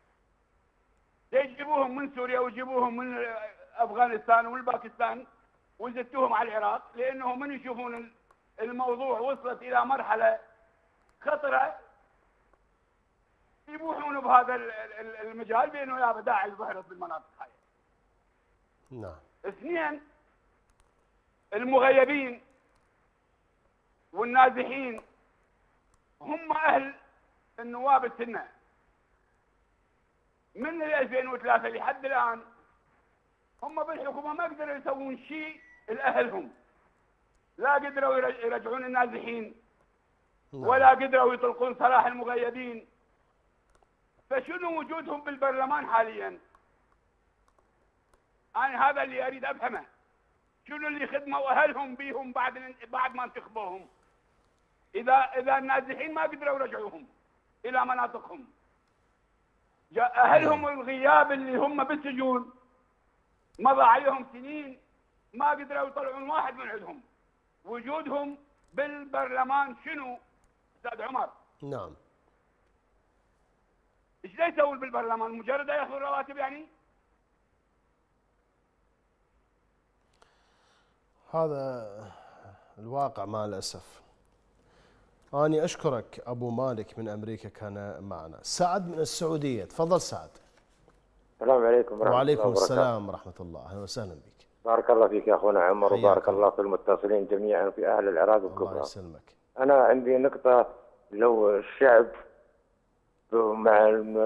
يجيبوهم من سوريا ويجيبوهم من افغانستان والباكستان ويزتوهم على العراق، لانه من يشوفون الموضوع وصلت الى مرحله خطره يبوحون بهذا المجال بانه يا داعش ظهرت بالمناطق هاي. نعم. اثنين، المغيبين والنازحين هم اهل النواب السنة من ألفين وثلاثة لحد الآن هم بالحكومة ما قدروا يسوون شيء لأهلهم، لا قدروا يرجعون النازحين ولا قدروا يطلقون سراح المغيبين. فشنو وجودهم بالبرلمان حاليا؟ أنا هذا اللي أريد أفهمه، شنو اللي خدموا أهلهم بيهم بعد بعد ما انتخبوهم؟ إذا إذا النازحين ما قدروا يرجعوهم إلى مناطقهم، أهلهم الغياب اللي هم بالسجون مضى عليهم سنين ما قدروا يطلعون واحد من عندهم، وجودهم بالبرلمان شنو استاذ عمر؟ نعم. ايش لا يسوون بالبرلمان؟ مجرد ياخذون رواتب يعني؟ هذا الواقع مع الاسف. اني اشكرك ابو مالك من امريكا كان معنا. سعد من السعوديه، تفضل سعد. السلام عليكم ورحمه وعليكم الله وبركاته. السلام ورحمه الله، اهلا وسهلا بك. بارك الله فيك يا اخونا عمر، وبارك الله في المتصلين جميعا في اهل العراق والكفار. الله يسلمك. انا عندي نقطه، لو الشعب مع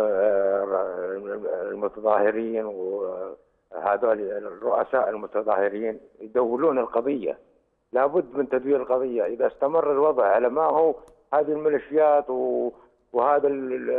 المتظاهرين وهذول الرؤساء المتظاهرين يدولون القضيه، لابد من تدوير القضيه. اذا استمر الوضع على ما هو، هذه الميليشيات وهذا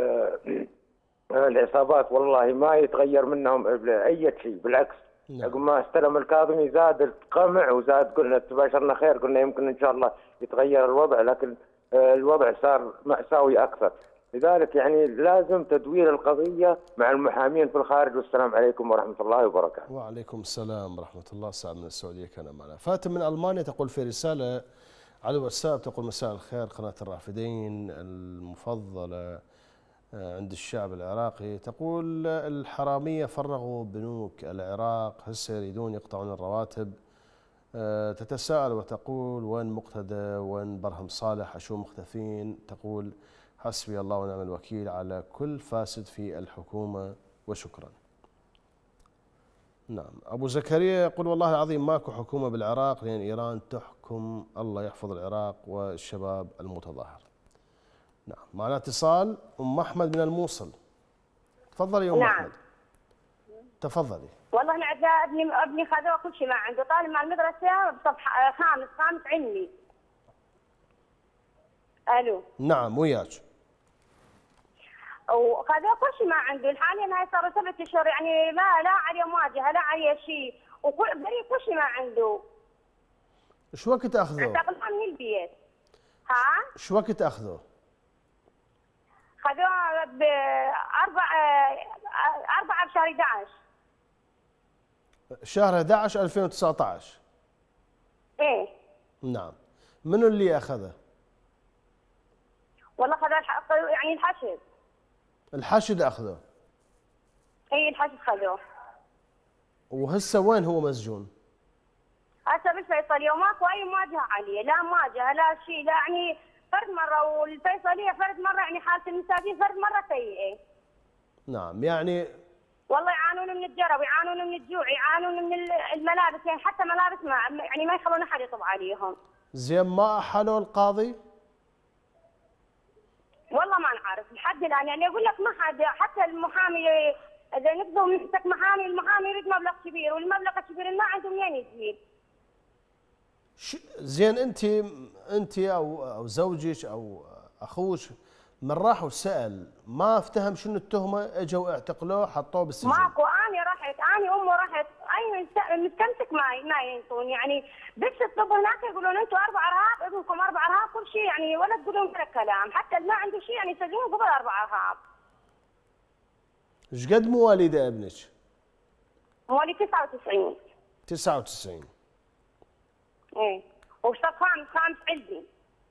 العصابات والله ما يتغير منهم اي شيء، بالعكس. عقب ما استلم الكاظمي زاد القمع وزاد، قلنا تباشرنا خير، قلنا يمكن ان شاء الله يتغير الوضع، لكن الوضع صار مأساوي اكثر. لذلك يعني لازم تدوير القضيه مع المحامين في الخارج. والسلام عليكم ورحمه الله وبركاته. وعليكم السلام ورحمه الله. سعد من السعوديه كان معنا. فاتن من المانيا تقول في رساله على الواتساب، تقول مساء الخير قناه الرافدين المفضله عند الشعب العراقي. تقول الحرامية فرغوا بنوك العراق، هسه يريدون يقطعون الرواتب. تتساءل وتقول وين مقتدى، وين برهم صالح، أشو مختفين؟ تقول حسبي الله ونعم الوكيل على كل فاسد في الحكومة وشكرا. نعم. أبو زكريا يقول والله العظيم ماكو حكومة بالعراق لأن إيران تحكم، الله يحفظ العراق والشباب المتظاهر. نعم. معنا اتصال ام احمد من الموصل. تفضلي يا ام نعم. احمد. تفضلي. والله انا عندنا ابني ابني خذوه كل شيء ما عنده، طالب مع المدرسه بصف خامس خامس علمي. الو. نعم وياك. وخذوه كل شيء ما عنده، حاليا هاي صار سبعة اشهر يعني ما لا عليه مواجهه لا عليه شيء، وكل بريء كل شيء ما عنده. ايش وقت اخذوه؟ انتقلوه من البيت. ها؟ ايش وقت اخذوه؟ خذوه بأربع أربعة بشهر أحد عشر. شهر أحد عشر ألفين وتسعة عشر. إيه. نعم. منو اللي أخذه؟ والله خذ يعني الحشد. الحشد أخذه؟ إيه الحشد خذوه. وهسه وين هو مسجون؟ هسه بالفيصلية وماكو أي مواجهة عليه، لا مواجهة لا شيء، لا يعني فرد مرة، والفيصلية فرد مرة يعني حالة المساجين فرد مرة سيئة. نعم يعني والله يعانون من الجرب، يعانون من الجوع، يعانون من الملابس، يعني حتى ملابس ما يعني ما يخلون أحد يطب عليهم. زين ما أحلوا القاضي؟ والله ما نعرف لحد الآن، يعني أقول لك ما حد، حتى المحامي إذا نقضوا مسك محامي، المحامي يريد مبلغ كبير، والمبلغ الكبير ما عندهم وين يجيب. زين انت انت او او زوجك او اخوك من راح وسال ما افتهم شنو التهمه، اجوا اعتقلوه حطوه بالسجن؟ ماكو، انا رحت، انا امه رحت، اي مستمسك ما ما ينطون، يعني بس الطب هناك يقولون انتم اربع ارهاب، ابنكم اربع ارهاب، كل شيء يعني ولا تقولون غير كلام، حتى اللي ما عنده شيء يعني يسجلون قبل اربع ارهاب. ايش قد مواليد ابنك؟ مواليد تسعة وتسعين. تسعة وتسعين. ايه، وصف خامس خامس علمي.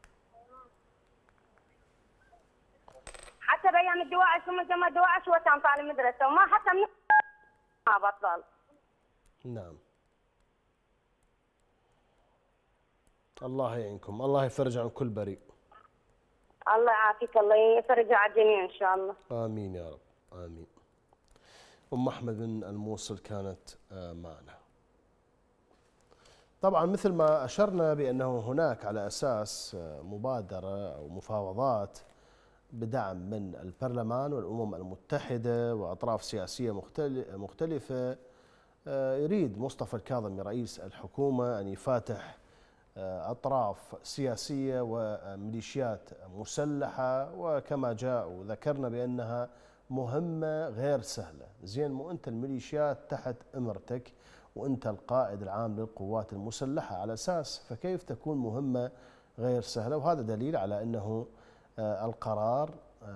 حتى بايام الدواعش ثم جمع الدواعش هو كان طالب مدرسه وما حتى من ما بطل. نعم. الله يعينكم، الله يفرج عن كل بريء. الله يعافيك، الله يفرج على الجميع ان شاء الله. امين يا رب، امين. ام احمد من الموصل كانت معنا. طبعا مثل ما أشرنا بأنه هناك على أساس مبادرة أو مفاوضات بدعم من البرلمان والأمم المتحدة وأطراف سياسية مختلفة يريد مصطفى الكاظمي رئيس الحكومة أن يفاتح أطراف سياسية وميليشيات مسلحة، وكما جاء وذكرنا بأنها مهمة غير سهلة. زين، مو أنت الميليشيات تحت إمرتك وأنت القائد العام للقوات المسلحة على أساس، فكيف تكون مهمة غير سهلة؟ وهذا دليل على أنه القرار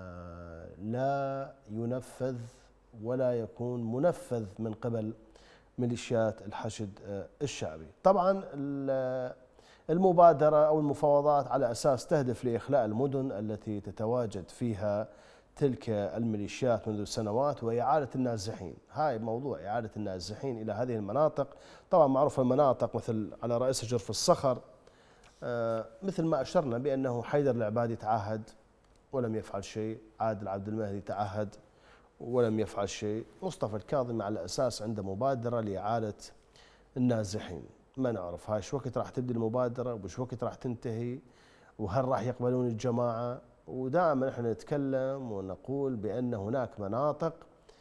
لا ينفذ ولا يكون منفذ من قبل ميليشيات الحشد الشعبي. طبعا المبادرة أو المفاوضات على أساس تهدف لإخلاء المدن التي تتواجد فيها تلك الميليشيات منذ سنوات وإعادة النازحين. هاي موضوع إعادة النازحين إلى هذه المناطق. طبعا معروف المناطق مثل على رأس جرف الصخر، مثل ما أشرنا بأنه حيدر العبادي تعهد ولم يفعل شيء، عادل عبد المهدي تعهد ولم يفعل شيء، مصطفى الكاظمي على أساس عنده مبادرة لإعادة النازحين. ما نعرف هاي شو وقت راح تبدي المبادرة وش وقت راح تنتهي، وهل راح يقبلون الجماعة. ودائما احنا نتكلم ونقول بأن هناك مناطق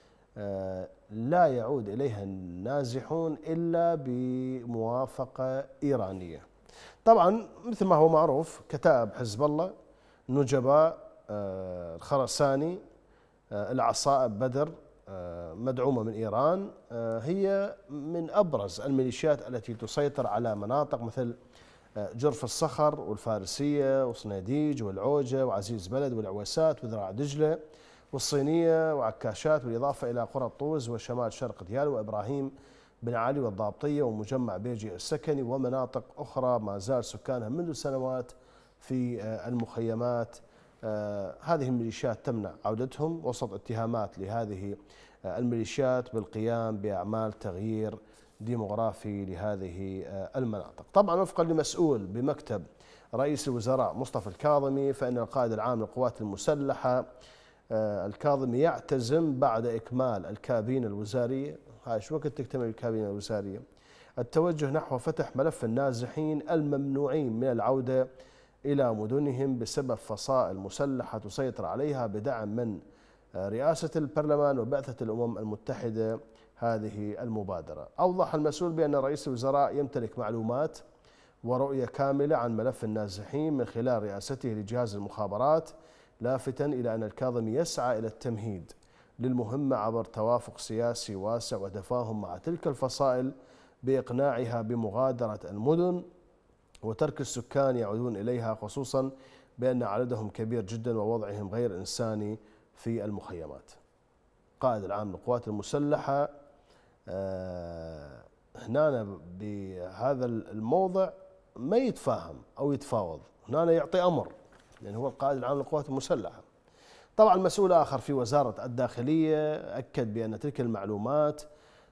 لا يعود إليها النازحون إلا بموافقة إيرانية. طبعا مثل ما هو معروف كتائب حزب الله، نجباء، الخرساني، العصائب بدر مدعومة من إيران، هي من أبرز الميليشيات التي تسيطر على مناطق مثل جرف الصخر والفارسية وصنيديج والعوجة وعزيز بلد والعويسات وذراع دجلة والصينية وعكاشات، بالإضافة إلى قرى الطوز وشمال شرق ديال وإبراهيم بن علي والضابطية ومجمع بيجي السكني ومناطق أخرى ما زال سكانها منذ سنوات في المخيمات. آه هذه الميليشيات تمنع عودتهم وسط اتهامات لهذه آه الميليشيات بالقيام بأعمال تغيير ديموغرافي لهذه آه المناطق. طبعا وفقا لمسؤول بمكتب رئيس الوزراء مصطفى الكاظمي، فإن القائد العام للقوات المسلحة آه الكاظمي يعتزم بعد إكمال الكابينة الوزارية. هاي شو وقت تكتمل الكابينة الوزارية؟ التوجه نحو فتح ملف النازحين الممنوعين من العودة إلى مدنهم بسبب فصائل مسلحة تسيطر عليها بدعم من رئاسة البرلمان وبعثة الأمم المتحدة هذه المبادرة. أوضح المسؤول بأن رئيس الوزراء يمتلك معلومات ورؤية كاملة عن ملف النازحين من خلال رئاسته لجهاز المخابرات، لافتا إلى أن الكاظمي يسعى إلى التمهيد للمهمة عبر توافق سياسي واسع وتفاهم مع تلك الفصائل بإقناعها بمغادرة المدن وترك السكان يعودون إليها، خصوصا بأن عددهم كبير جدا ووضعهم غير إنساني في المخيمات. قائد العام للقوات المسلحة هنا بهذا الموضع ما يتفاهم أو يتفاوض، هنا يعطي أمر، لأن يعني هو القائد العام للقوات المسلحة. طبعا مسؤول آخر في وزارة الداخلية أكد بأن تلك المعلومات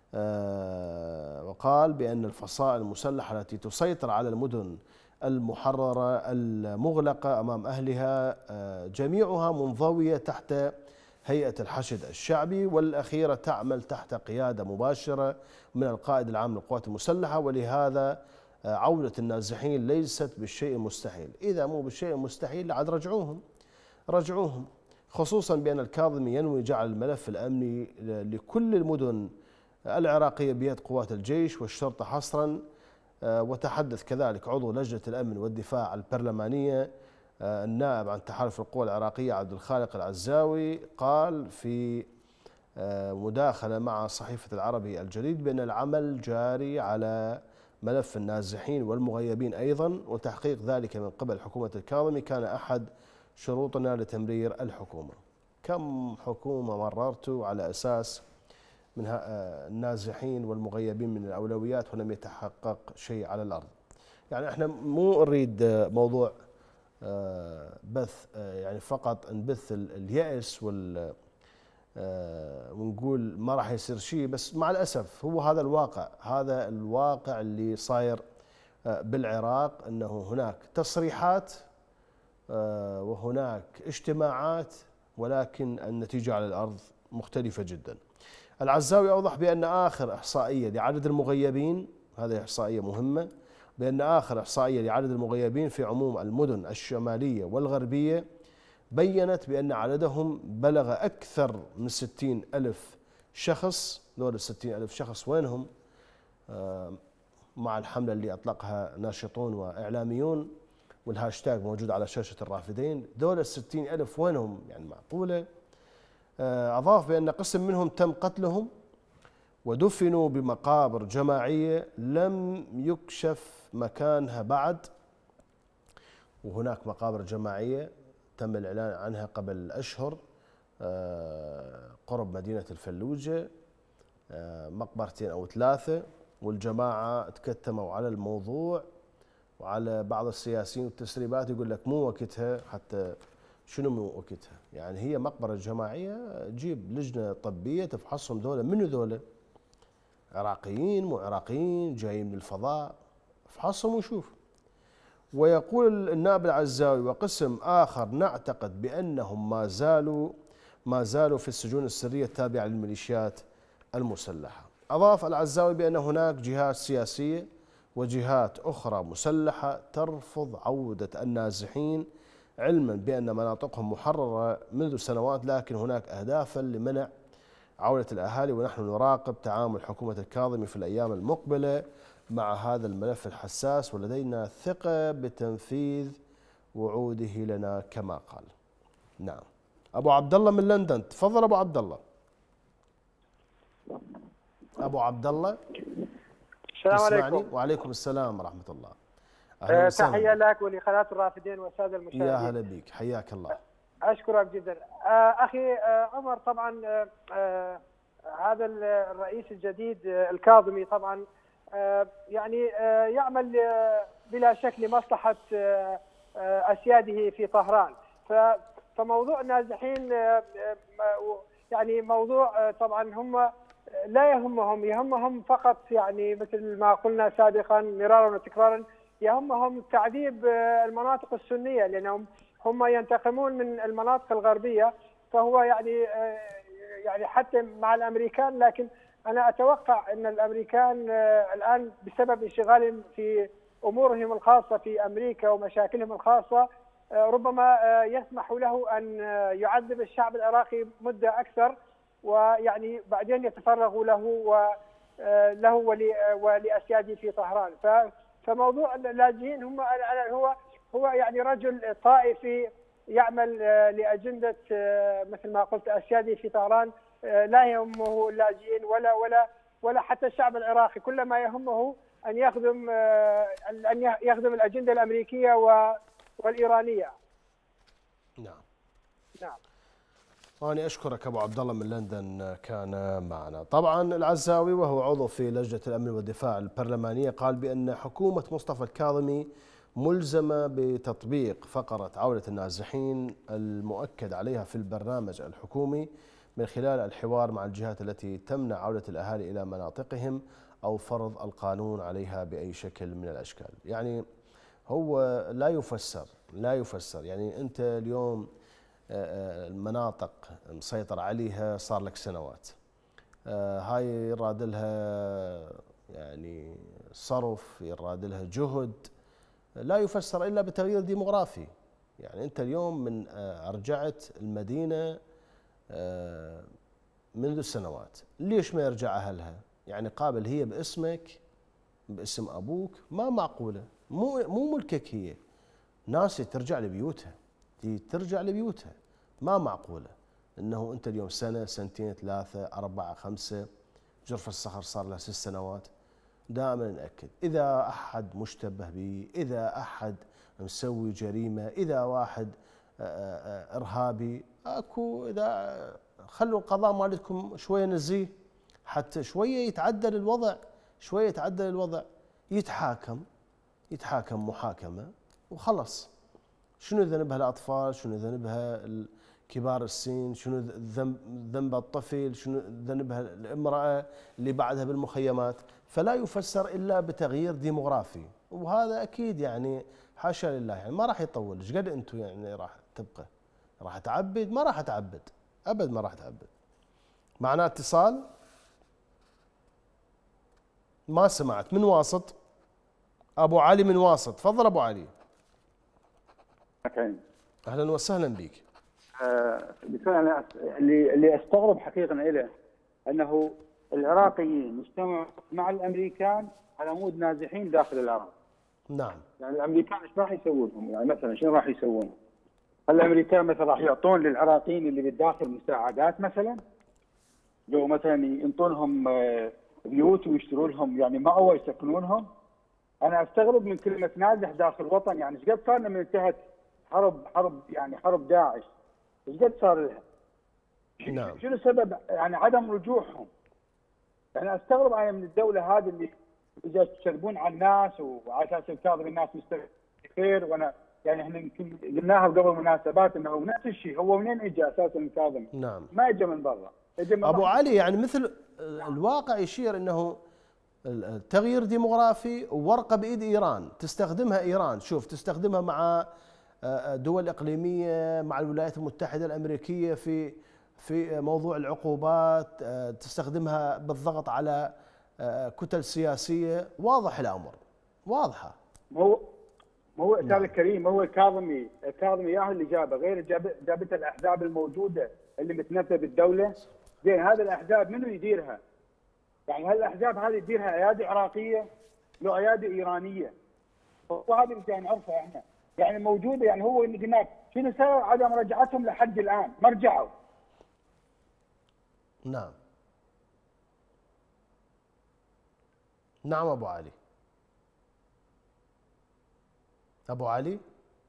وقال بأن الفصائل المسلحة التي تسيطر على المدن المحررة المغلقة أمام أهلها جميعها منضوية تحت هيئة الحشد الشعبي، والأخيرة تعمل تحت قيادة مباشرة من القائد العام للقوات المسلحة، ولهذا عودة النازحين ليست بالشيء المستحيل. إذا مو بالشيء المستحيل لعد رجعوهم رجعوهم خصوصا بأن الكاظمي ينوي جعل الملف الأمني لكل المدن العراقية بيد قوات الجيش والشرطة حصرا. وتحدث كذلك عضو لجنة الأمن والدفاع البرلمانية النائب عن تحالف القوى العراقية عبد الخالق العزاوي، قال في مداخلة مع صحيفة العربي الجديد بأن العمل جاري على ملف النازحين والمغيبين أيضا، وتحقيق ذلك من قبل حكومة الكاظمي كان أحد شروطنا لتمرير الحكومة. كم حكومة مررتوا على أساس من النازحين والمغيبين من الأولويات ولم يتحقق شيء على الأرض؟ يعني احنا مو نريد موضوع بث يعني فقط نبث اليأس وال ونقول ما راح يصير شيء، بس مع الأسف هو هذا الواقع، هذا الواقع اللي صاير بالعراق، أنه هناك تصريحات وهناك اجتماعات ولكن النتيجة على الأرض مختلفة جدا. العزاوي أوضح بأن آخر إحصائية لعدد المغيبين، هذه إحصائية مهمة، بأن آخر إحصائية لعدد المغيبين في عموم المدن الشمالية والغربية بيّنت بأن عددهم بلغ أكثر من ستين ألف شخص. دول الستين ألف شخص وينهم؟ مع الحملة اللي أطلقها ناشطون وإعلاميون والهاشتاج موجود على شاشة الرافدين، دول الستين ألف وينهم؟ يعني معقولة؟ أضاف بأن قسم منهم تم قتلهم ودفنوا بمقابر جماعية لم يكشف مكانها بعد، وهناك مقابر جماعية تم الإعلان عنها قبل أشهر قرب مدينة الفلوجة، مقبرتين أو ثلاثة، والجماعة تكتموا على الموضوع وعلى بعض السياسيين والتسريبات يقول لك مو وقتها. حتى شنو مو وقتها؟ يعني هي مقبرة جماعية، جيب لجنة طبية تفحصهم. ذولا منو ذولا؟ عراقيين مو عراقيين جايين من الفضاء؟ افحصهم وشوف. ويقول النائب العزاوي وقسم آخر نعتقد بأنهم ما زالوا ما زالوا في السجون السرية التابعة للميليشيات المسلحة. أضاف العزاوي بأن هناك جهات سياسية وجهات أخرى مسلحة ترفض عودة النازحين، علما بأن مناطقهم محررة منذ سنوات، لكن هناك أهدافا لمنع عودة الأهالي، ونحن نراقب تعامل حكومة الكاظمي في الأيام المقبلة مع هذا الملف الحساس، ولدينا ثقة بتنفيذ وعوده لنا كما قال. نعم. أبو عبد الله من لندن، تفضل أبو عبد الله. أبو عبد الله السلام عليكم. وعليكم السلام ورحمة الله. أهلا تحية لك ولقناة الرافدين والسادة المشاهدين. يا هلا بك، حياك الله. أشكرك جدا. أخي عمر، طبعا هذا الرئيس الجديد الكاظمي طبعا يعني يعمل بلا شك لمصلحة أسياده في طهران، فموضوع النازحين يعني موضوع طبعا هم لا يهمهم، يهمهم فقط يعني مثل ما قلنا سابقا مرارا وتكرارا، يهمهم تعذيب المناطق السنية، لأنهم هم ينتقمون من المناطق الغربية. فهو يعني يعني حتى مع الأمريكان، لكن أنا أتوقع أن الأمريكان الآن بسبب انشغالهم في أمورهم الخاصة في أمريكا ومشاكلهم الخاصة ربما يسمح له أن يعذب الشعب العراقي مدة أكثر، ويعني بعدين يتفرغوا له وله ولأسياده في طهران. فموضوع اللاجئين هم هو هو يعني رجل طائفي يعمل لأجندة مثل ما قلت أسيادي في طهران، لا يهمه اللاجئين ولا ولا ولا حتى الشعب العراقي، كل ما يهمه أن يخدم أن يخدم الأجندة الأمريكية والإيرانية. نعم. نعم. أنا أشكرك أبو عبد الله من لندن كان معنا. طبعا العزاوي وهو عضو في لجنة الأمن والدفاع البرلمانية قال بأن حكومة مصطفى الكاظمي ملزمة بتطبيق فقرة عودة النازحين المؤكد عليها في البرنامج الحكومي من خلال الحوار مع الجهات التي تمنع عودة الأهالي إلى مناطقهم أو فرض القانون عليها بأي شكل من الأشكال. يعني هو لا يفسر لا يفسر يعني أنت اليوم المناطق مسيطر عليها صار لك سنوات، هاي يراد لها يعني صرف، يراد لها جهد، لا يفسر إلا بتغيير ديموغرافي. يعني أنت اليوم من أرجعت المدينة منذ سنوات، ليش ما يرجع أهلها؟ يعني قابل هي باسمك باسم أبوك، ما معقولة، مو مو ملكك، هي ناس ترجع لبيوتها، ترجع لبيوتها، ما معقولة أنه أنت اليوم سنة سنتين ثلاثة أربعة خمسة، جرف الصخر صار له ست سنوات. دائما نأكد إذا أحد مشتبه به، إذا أحد مسوي جريمة، إذا واحد إرهابي، أكو إذا خلوا القضاء مالتكم شوية نزيه، حتى شوية يتعدل الوضع، شوية يتعدل الوضع، يتحاكم يتحاكم محاكمة وخلص. شنو ذنبها الأطفال؟ شنو ذنبها كبار السن؟ شنو ذنب ذنب الطفل؟ شنو ذنبها الامرأة اللي بعدها بالمخيمات؟ فلا يفسر إلا بتغيير ديموغرافي، وهذا أكيد يعني حاشا لله، يعني ما راح يطول. ايش قد أنتم يعني راح تبقى؟ راح تعبد؟ ما راح تعبد أبد، ما راح تعبد. معنا اتصال؟ ما سمعت. من واسط؟ أبو علي من واسط، تفضل أبو علي. أكيد. أهلا وسهلا بك. دكتور انا اللي اللي استغرب حقيقه له انه العراقيين اجتمعوا مع الامريكان على مود نازحين داخل العراق. نعم. يعني الامريكان ايش راح يسوون لهم؟ يعني مثلا شنو راح يسوون؟ هل الامريكان مثلا راح يعطون للعراقيين اللي بالداخل مساعدات مثلا؟ لو مثلا ينطونهم بيوت ويشتروا لهم يعني مأوى يسكنونهم؟ انا استغرب من كلمه نازح داخل الوطن، يعني ايش قد صار لما انتهت حرب حرب يعني حرب داعش؟ ايش قد صار لها؟ نعم. شنو السبب يعني عدم رجوعهم؟ يعني استغرب انا من الدوله هذه اللي اذا تشربون على الناس وعلى اساس الكاظم الناس مستخير، وانا يعني احنا يمكن قلناها قبل مناسبات انه نفس الشيء. هو منين اجى اساسا الكاظم؟ نعم. ما اجى من برا، اجى من ابو علي. يعني مثل الواقع يشير انه التغيير ديموغرافي وورقه بايد ايران تستخدمها ايران، شوف تستخدمها مع دول اقليميه، مع الولايات المتحده الامريكيه في في موضوع العقوبات، تستخدمها بالضغط على كتل سياسيه. واضح الامر، واضحه. هو هو استاذ الكريم، هو الكاظمي الكاظمي ياهو اللي جابه، غير جاب جابته الاحزاب الموجوده اللي متنفذه بالدوله. زين هذه الاحزاب منو يديرها؟ يعني هل الاحزاب هذه تديرها ايادي عراقيه لو ايادي ايرانيه؟ وهذا اللي يعني نعرفه احنا، يعني موجوده. يعني هو اللي هناك شنو سبب عدم رجعتهم لحد الان؟ ما رجعوا. نعم. نعم ابو علي. ابو علي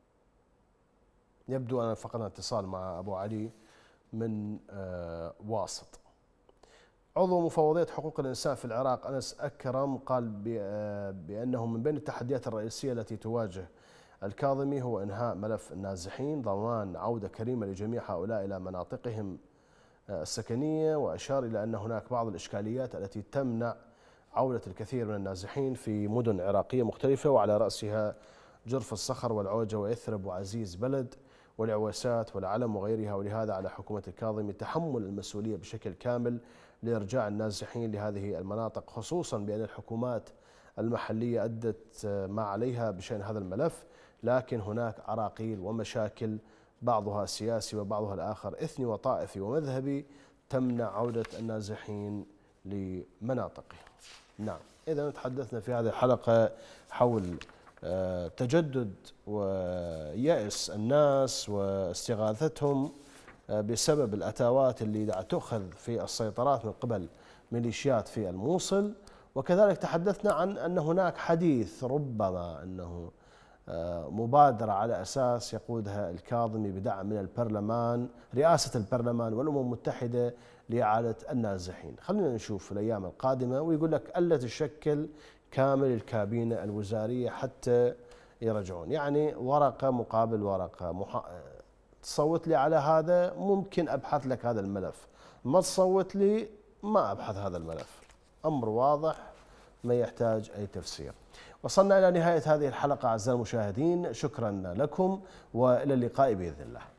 يبدو ان فقدنا اتصال مع ابو علي من آه واسط. عضو مفوضية حقوق الإنسان في العراق أنس أكرم قال بأنه من بين التحديات الرئيسية التي تواجه الكاظمي هو إنهاء ملف النازحين، ضمان عودة كريمة لجميع هؤلاء إلى مناطقهم السكنية، وأشار إلى أن هناك بعض الإشكاليات التي تمنع عودة الكثير من النازحين في مدن عراقية مختلفة، وعلى رأسها جرف الصخر والعوجة ويثرب وعزيز بلد والعويسات والعلم وغيرها. ولهذا على حكومة الكاظمي تحمل المسؤولية بشكل كامل لإرجاع النازحين لهذه المناطق، خصوصا بأن الحكومات المحلية أدت ما عليها بشأن هذا الملف، لكن هناك عراقيل ومشاكل بعضها سياسي وبعضها الآخر إثني وطائفي ومذهبي تمنع عودة النازحين لمناطقهم. نعم. إذا تحدثنا في هذه الحلقة حول تجدد ويأس الناس واستغاثتهم بسبب الأتاوات اللي تؤخذ في السيطرات من قبل ميليشيات في الموصل، وكذلك تحدثنا عن أن هناك حديث ربما أنه مبادرة على أساس يقودها الكاظمي بدعم من البرلمان، رئاسة البرلمان والأمم المتحدة لإعادة النازحين. خلينا نشوف في الأيام القادمة. ويقول لك ألا تشكل كامل الكابينة الوزارية حتى يرجعون، يعني ورقة مقابل ورقة. محا... تصوت لي على هذا ممكن أبحث لك هذا الملف، ما تصوت لي ما أبحث هذا الملف. أمر واضح ما يحتاج أي تفسير. وصلنا إلى نهاية هذه الحلقة أعزائي المشاهدين، شكرا لكم وإلى اللقاء بإذن الله.